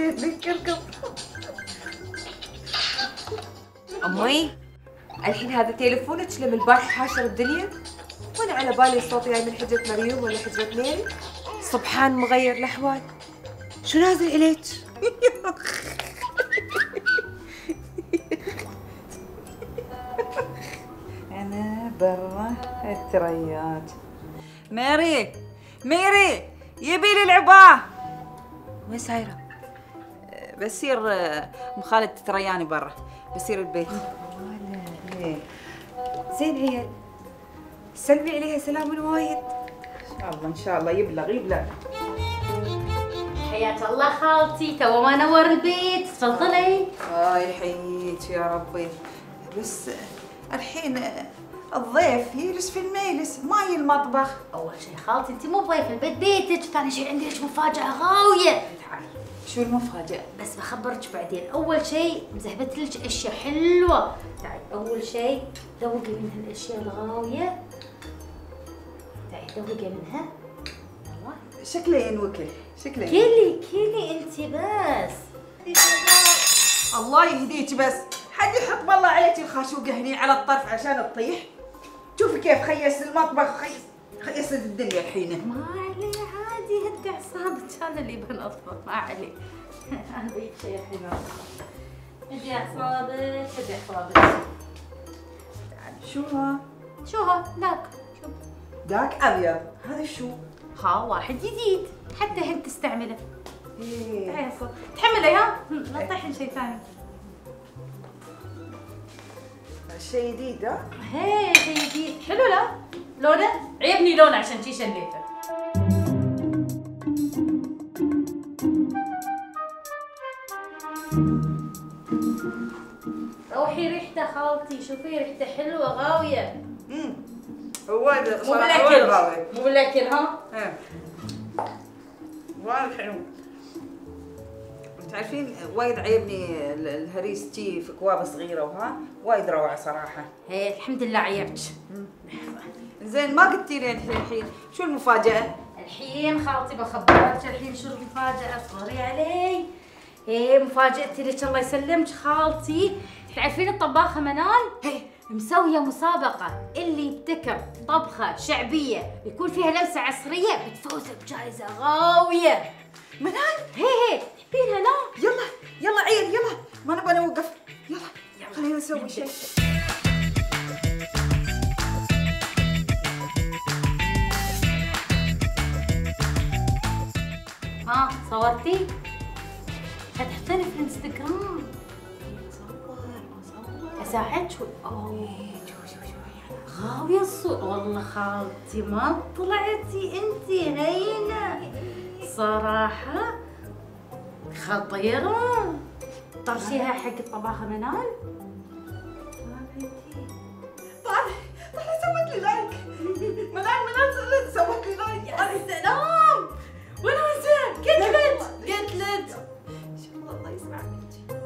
ذكركم. امي الحين هذا تليفونك لما البارح حاشر الدنيا، وانا على بالي الصوت جاي من حجرة مريم ولا حجرة ميري. سبحان مغير الاحوال. شو نازل اليك؟ انا برا التريات. ميري ميري يبي لي العباه. وين سايره؟ بسير مخالد ترياني برا، بسير البيت. زين عيال، سلمي عليها سلام وايد. ان شاء الله ان شاء الله يبلغ. حياك الله خالتي، تو ما نور البيت، تفضلي. يحييك يا ربي. بس الحين الضيف يجلس في المجلس، ماي المطبخ. اول شيء خالتي انت مو ضيفه، البيت بيتك، ثاني شيء عندي لك مفاجاه غاويه. تعالي. شو المفاجأة؟ بس بخبرك بعدين. اول شيء مذهبت لك اشياء حلوه. تعالي اول شيء ذوقي من هالاشياء الغاويه. تعالي ذوقي منها. الله شكله ينوكل، شكله كلي انت بس. الله يهديك. بس حد يحط بالله عليك الخاشوقة هني على الطرف عشان تطيح. شوفي كيف خيس المطبخ، خيست الدنيا الحين. ما عليه عادي، هدي اعصابك، هذا اللي بنظفه، ما عليه. هذيك شيء حلو. هدي اعصابك، هدي اعصابك. شو ها؟ ذاك شوف. ذاك ابيض، هذا شو؟ ها واحد جديد، حتى هند تستعمله. ايه تعالي صوت تحمله ها؟ لا تطيحين شيء ثاني. شيء جديد. ها؟ هي شيء جديد، حلو لا؟ لونه؟ عيبني لونه عشان شي شليته. روحي ريحته خالتي، شوفي ريحته حلوه غاويه. وايد مو صراحة وايد بالاكل، غاوي. مو بالاكل ها؟ ايه وايد حلو. تعرفين وايد عيبني الهريس تي في كواب صغيرة وها وايد روعة صراحة. هي الحمد لله عيبك. زين ما قلتي لي الحين شو المفاجأة؟ الحين خالتي بخبرك الحين شو المفاجأة، اصبري علي. ايه مفاجأتي لك الله يسلمك خالتي. تعرفين الطباخة منال؟ هي مسوية مسابقة، اللي يبتكر طبخة شعبية يكون فيها لمسة عصرية بتفوز بجائزة غاوية. منال؟ هي تحبينها لا؟ يلا عيل يلا، ما نبغى نوقف. يلا خلينا نسوي شيء. ها صورتي؟ هتحطيني في الانستغرام. اساعدك شوي. غاوية الصور والله خالتي، ما طلعتي انتي هينة صراحة، خطيرة. طرشيها حق الطباخة منال. طلع سوت لي لايك. منال سوت لي لايك. يا سلام، وناسة قتلت. ان شاء الله الله يسمع منك.